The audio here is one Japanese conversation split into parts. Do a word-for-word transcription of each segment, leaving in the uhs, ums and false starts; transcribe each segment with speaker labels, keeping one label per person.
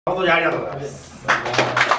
Speaker 1: 本当にありがとうございます。今日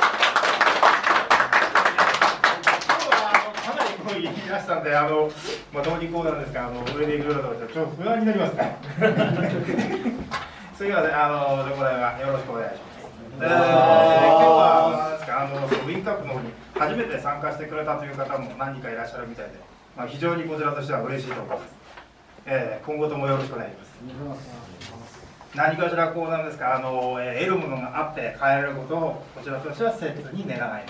Speaker 1: はかなりこう言い出したんで、あのまともにこうなんですが、あの上でいくようなとちょっと不安になりますね。すみません、あのでこれはよろしくお願いします。えー、今日はあのウィンカップの方に初めて参加してくれたという方も何人かいらっしゃるみたいで、まあ、非常にこちらとしては嬉しいと思います。えー、今後ともよろしくお願いします。何かしらこうなんですか、あの、えー、得るものがあって変えられることをこちらとしては切に願います。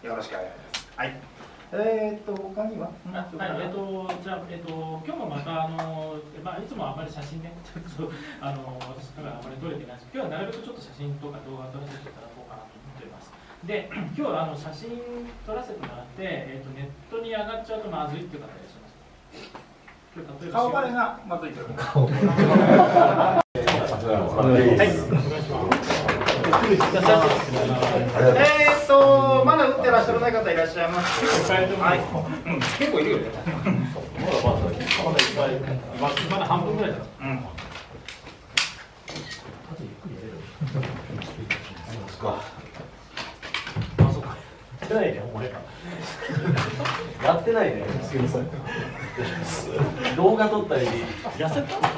Speaker 1: よろしくお願いします。はい。えー、っと他には、
Speaker 2: あ、はい、えっ、ー、とじゃあえっ、ー、と今日もまたあのまあいつもあまり写真ねちょっとあの私からあまり撮れてないです。今日はなるべくちょっと写真とか動画を撮らせていただこうかなと思っております。で、今日はあの写真撮らせてもらって、えっ、ー、とネットに上がっちゃうとまずいっていう方いらっしゃいますか。今日例えば
Speaker 1: 顔バレがまずいという
Speaker 2: 顔バレ。はい、お願いします。
Speaker 1: えーっと、まだ打ってらっしゃらない方いらっしゃいます。はい、うん、結構いるよね。
Speaker 2: まだまだ、まだいっぱい、まだ半分ぐらいだ。うん。あ、そうか。やってないね、お前ら。やってないね。すみません。動画撮ったり、痩せた？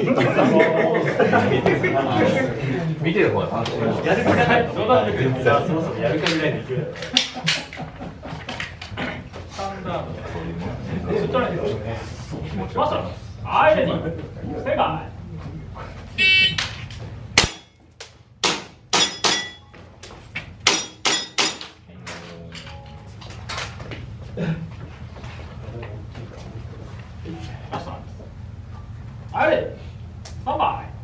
Speaker 2: 見てる方が楽しい。やる気がない。冗談で言ってさ、そろそろやる気がないでいく。スタンダード。そういうもの。マスター、アイレディ、正解。あれ、スタンバイ。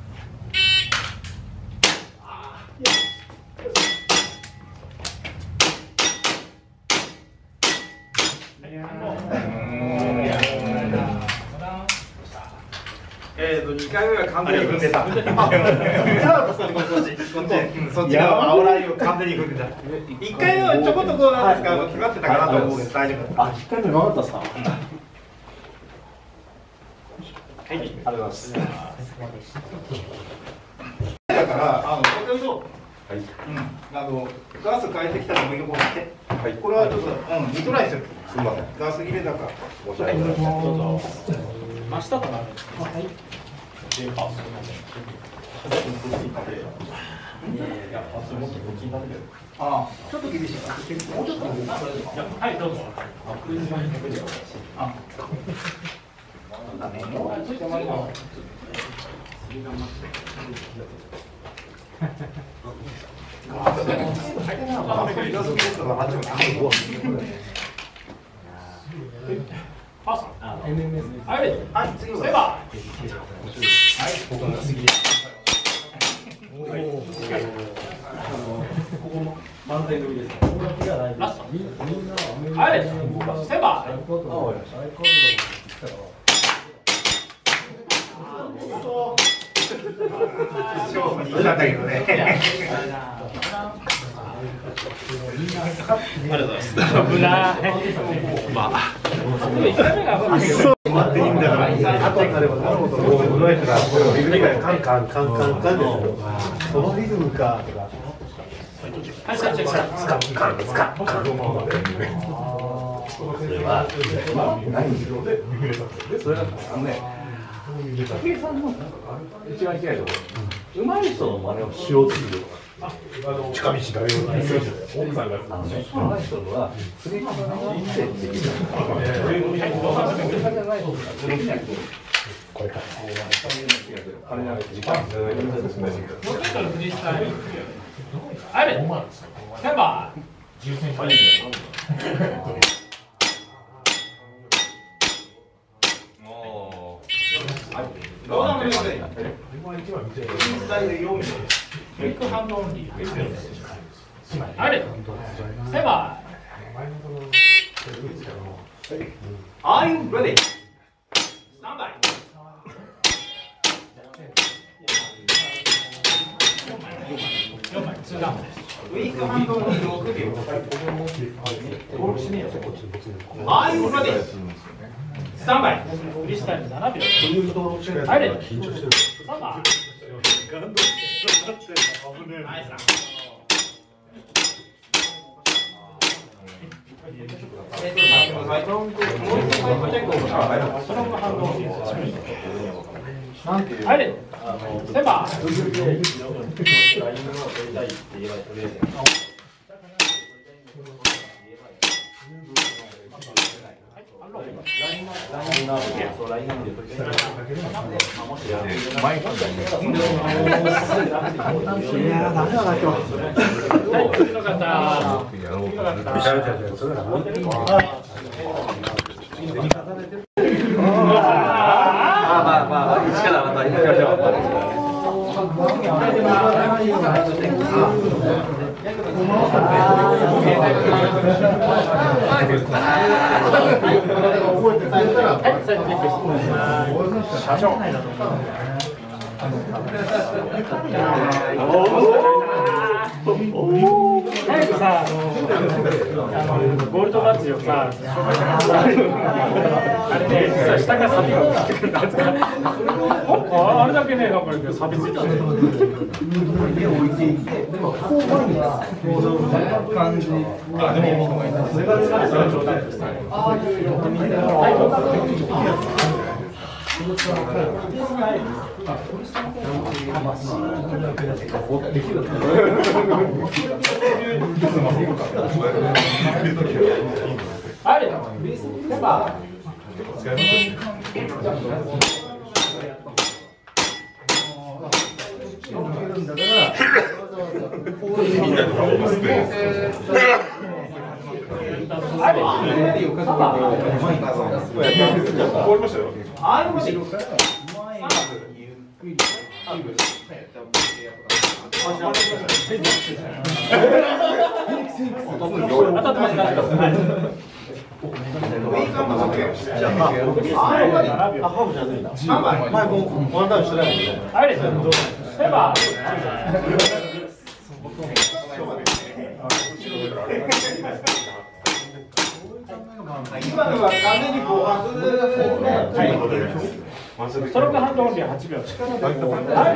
Speaker 1: えっとにかいめは完全に踏んでた。そっち側の煽らいを完全に踏んでた。いっかいめはちょこっとこうなんですか、決まってたかなと思うんです。大丈夫。
Speaker 3: あ、いっかいめ分かったっすか。
Speaker 1: はい、ありがとうございます。だから、あの、これと、はい、うん、あの、ガス変えてきたら、もう一個来て。はい、これはちょっと、うん、にトライする。すみません。ガス切れだから。申し訳ない。どうぞ。
Speaker 2: 真下となるんですか。はい。あ、すみません。
Speaker 1: ああ、ちょっと厳しいか。もうちょっと。
Speaker 2: はい、どうぞ。あ。
Speaker 1: はい、次は。はい、僕の次です。
Speaker 3: ここも満点組です。
Speaker 2: ラスト。はい、セバー。
Speaker 1: 勝負に行ったんだけどね。
Speaker 2: ありがとうございます。危ない。まあ。いっかいめが危ないけど。
Speaker 3: 待っていいんだから。後になればなるほど。もう上からリズムがカンカンカンカンカンですよ。そのリズムかとか。
Speaker 2: はい、スカスカスカスカスカ。
Speaker 3: それは何しろで。それはあのね。武井さんの一番嫌いところ、上手い人の真似をしようとする。
Speaker 4: 近道だよ。奥さんが。
Speaker 3: 上手い人は釣り方が一切できる。
Speaker 4: これから。
Speaker 3: 時間。
Speaker 2: あれ、セバー。
Speaker 1: 動画も見ません。
Speaker 4: 今一番見てる。
Speaker 1: インスタで読む。
Speaker 2: クイックハンドオンリー。あれ、セバー。
Speaker 1: Are you ready? Stand by. ウィークハンドにろくびょう。Are you ready? Stand by.
Speaker 2: フリースタイルななびょう。あれ、
Speaker 4: 緊張してる。
Speaker 2: サンバー。 はい、セバ
Speaker 5: いやー、ダメだな、今日。
Speaker 2: はい、次の方。次の
Speaker 3: まあまあまあ、一からまた行きましょう。
Speaker 1: 社長。
Speaker 2: 早くさ、あのボルトバッジをさ、紹介してあれね、実は下からサビが落ちてくるんだあれだけね、なんかサビついてる。
Speaker 5: 感じ。
Speaker 2: あ、でも、それがそれは冗談ですね。はい、では、
Speaker 1: 今のは完全に後半する
Speaker 2: ストロークハンドオンリーはちびょう。はい、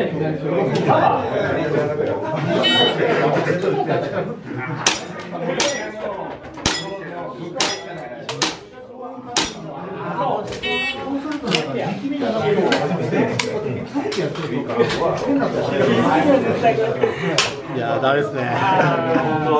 Speaker 5: いやー、ダメですね。